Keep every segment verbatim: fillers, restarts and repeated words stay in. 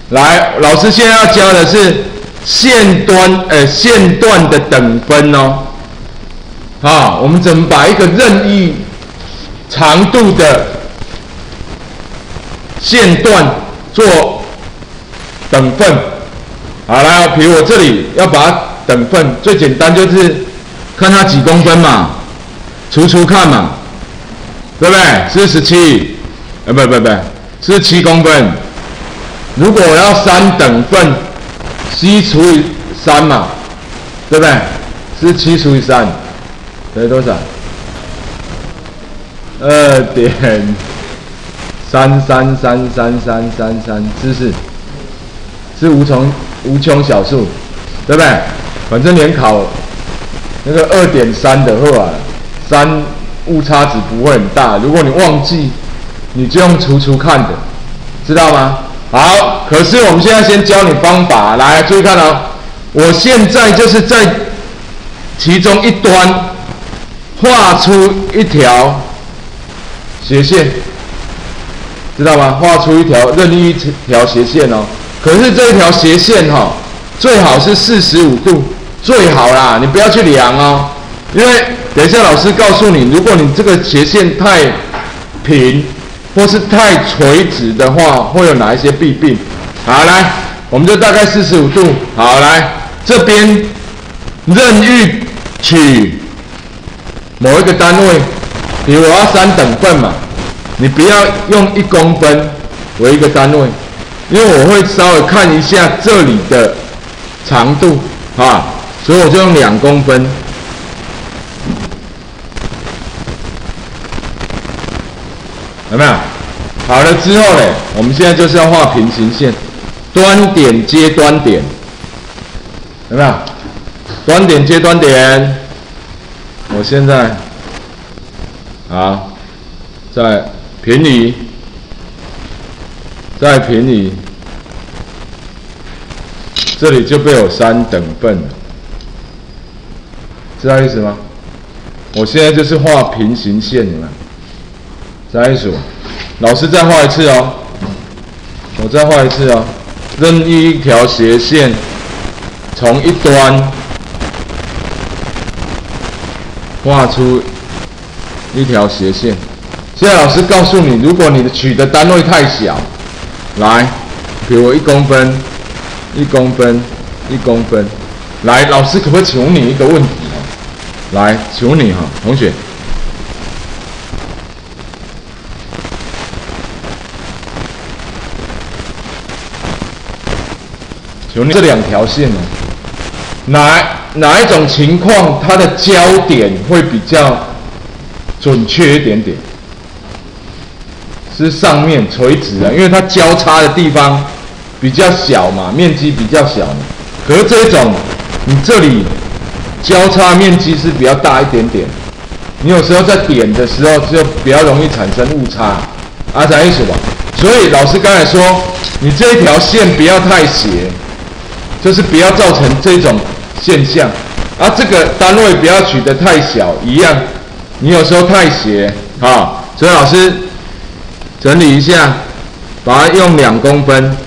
来，老师现在要教的是线端呃线段的等分哦。啊，我们怎么把一个任意长度的线段做等分？好，来，比如我这里要把它等分，最简单就是看它几公分嘛，除除看嘛，对不对？是十七，呃，不不不，是七公分。如果我要三等份 ，c 除以三嘛，对不对？是七除以三，等于多少？二点三三三三三三三，是不是？是无穷无穷小数，对不对？反正联考那个二点三的话，三误差值不会很大。如果你忘记，你就用除除看的，知道吗？好，可是我们现在先教你方法，来注意看哦。我现在就是在其中一端画出一条斜线，知道吗？画出一条任意一条斜线哦。可是这一条斜线哈、哦，最好是四十五度，最好啦，你不要去量哦，因为等一下老师告诉你，如果你这个斜线太平或是太垂直的话，会有哪一些弊病？好，来，我们就大概四十五度。好，来这边任意取某一个单位，比如我要三等份嘛，你不要用一公分为一个单位，因为我会稍微看一下这里的长度啊，所以我就用两公分。有没有？好了之后呢，我们现在就是要画平行线，端点接端点，有没有？端点接端点，我现在好，再平移，再平移，这里就被我三等份了，知道意思吗？我现在就是画平行线，有没有？再一组，老师再画一次哦，我再画一次哦，任意一条斜线从一端画出一条斜线。现在老师告诉你，如果你的取的单位太小，来，给我一公分，一公分，一公分。来，老师可不可以请问你一个问题哦？来，请问你哈，同学。有这两条线呢，哪哪一种情况它的交点会比较准确一点点？是上面垂直的，因为它交叉的地方比较小嘛，面积比较小嘛。可是这种你这里交叉面积是比较大一点点，你有时候在点的时候就比较容易产生误差，啊，啥意思吧？所以老师刚才说，你这一条线不要太斜。就是不要造成这种现象，啊，这个单位不要取得太小，一样，你有时候太斜，啊，所以老师整理一下，把它用两公分，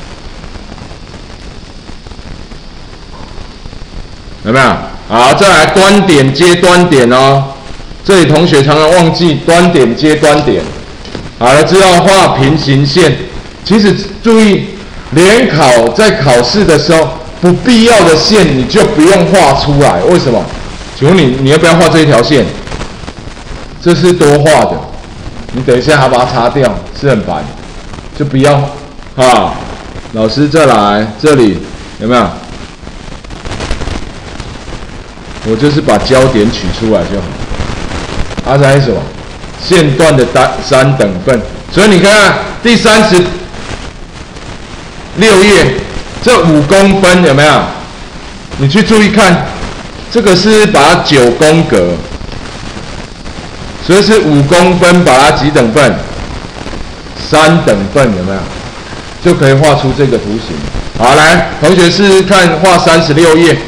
有没有？好，再来端点接端点哦，这里同学常常忘记端点接端点，好了之后画平行线，其实注意。联考在考试的时候，不必要的线你就不用画出来，为什么？请问你你要不要画这一条线？这是多画的，你等一下还把它擦掉，是很烦，就不要啊。老师再来这里有没有？我就是把焦点取出来就好。啊，再什么？线段的单三等份，所以你看看第三十。六页，这五公分有没有？你去注意看，这个是把它九宫格，所以是五公分，把它几等份？三等份有没有？就可以画出这个图形。好，来，同学试试看画三十六页。